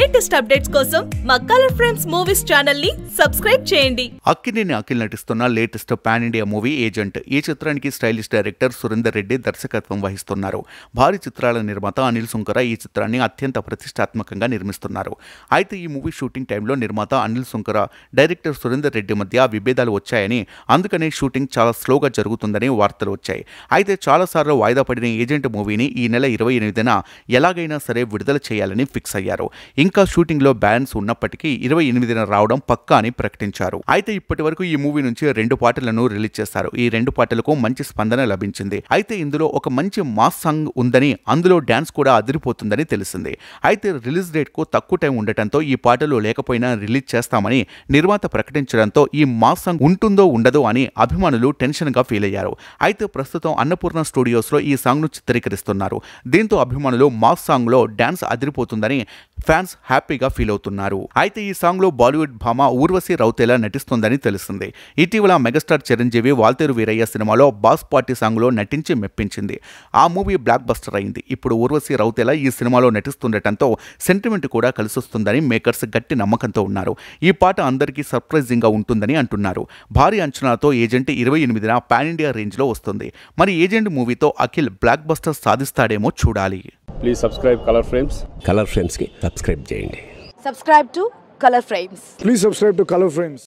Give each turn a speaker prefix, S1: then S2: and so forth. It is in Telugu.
S1: లేటెస్ట్ అప్డేట్స్ కోసం మా కలర్ ఫ్రేమ్స్ మూవీస్ ఛానల్ ని సబ్స్క్రైబ్ చేయండి.
S2: అఖిల్ నటిస్తున్న latest pan India movie agent. ఈ చిత్రానికి స్టైలిష్ డైరెక్టర్ సురేందర్ రెడ్డి దర్శకత్వం వహిస్తున్నారు. భారీ చిత్రాల నిర్మాత అనిల్ సుంకర ఈ చిత్రాన్ని అత్యంత ప్రతిష్టాత్మకంగా నిర్మిస్తున్నారు. అయితే ఈ మూవీ షూటింగ్ టైంలో నిర్మాత అనిల్ సుంకర, డైరెక్టర్ సురేందర్ రెడ్డి మధ్య విభేదాలు వచ్చాయని, అందుకనే షూటింగ్ చాలా స్లోగా జరుగుతుందని వార్తలు వచ్చాయి. అయితే చాలాసార్లు వాయిదా పడిన ఏజెంట్ మూవీని ఈ నెల 28న ఎలాగైనా సరే విడుదల చేయాలని ఫిక్స్ అయ్యారు. ఇంకా షూటింగ్ లో బ్యాలెన్స్ ఉన్నప్పటికీ 28న రావడం పక్కా అని ప్రకటించారు. అయితే ఇప్పటి వరకు ఈ మూవీ నుంచి 2 పాటలను రిలీజ్ చేశారు. ఈ 2 పాటలకు మంచి స్పందన లభించింది. అయితే ఇందులో ఒక మంచి మాస్ సాంగ్ ఉందని, అందులో డాన్స్ కూడా అదిరిపోతుందని తెలిసింది. అయితే రిలీజ్ డేట్ కు తక్కువ టైం ఉండటంతో ఈ పాటలు లేకపోయినా రిలీజ్ చేస్తామని నిర్మాత ప్రకటించడంతో ఈ మాస్ సాంగ్ ఉంటుందో ఉండదో అని అభిమానులు టెన్షన్ గా ఫీల్ అయ్యారు. అయితే ప్రస్తుతం అన్నపూర్ణ స్టూడియోస్ లో ఈ సాంగ్ ను చిత్రీకరిస్తున్నారు. దీంతో అభిమానులు మాస్ సాంగ్ లో డాన్స్ అదిరిపోతుందని ఫ్యాన్స్ హ్యాపీగా ఫీల్ అవుతున్నారు. అయితే ఈ సాంగ్ లో బాలీవుడ్ భామ ఊర్వశి రౌతేలా నటిస్తుందని తెలిసింది. ఇటీవల మెగాస్టార్ చిరంజీవి వాల్తేరు వీరయ్య సినిమాలో బాస్ పార్టీ సాంగ్ లో నటించి మెప్పించింది. ఆ మూవీ బ్లాక్ బస్టర్ అయింది. ఇప్పుడు ఊర్వశి రౌతేలా ఈ సినిమాలో నటిస్తుండటంతో సెంటిమెంట్ కూడా కలిసొస్తుందని మేకర్స్ గట్టి నమ్మకంతో ఉన్నారు. ఈ పాట అందరికీ సర్ప్రైజింగ్ గా ఉంటుందని అంటున్నారు. భారీ అంచనాలతో ఏజెంట్ 28న పాన్ ఇండియా రేంజ్ లో వస్తుంది. మరి ఏజెంట్ మూవీతో అఖిల్ బ్లాక్ బస్టర్ సాధిస్తాడేమో చూడాలి.
S3: Please subscribe colour frames.
S4: Colour frames కి సబ్స్క్రైబ్ చేయండి.
S5: Subscribe to Color Frames.
S6: Please subscribe to Color Frames.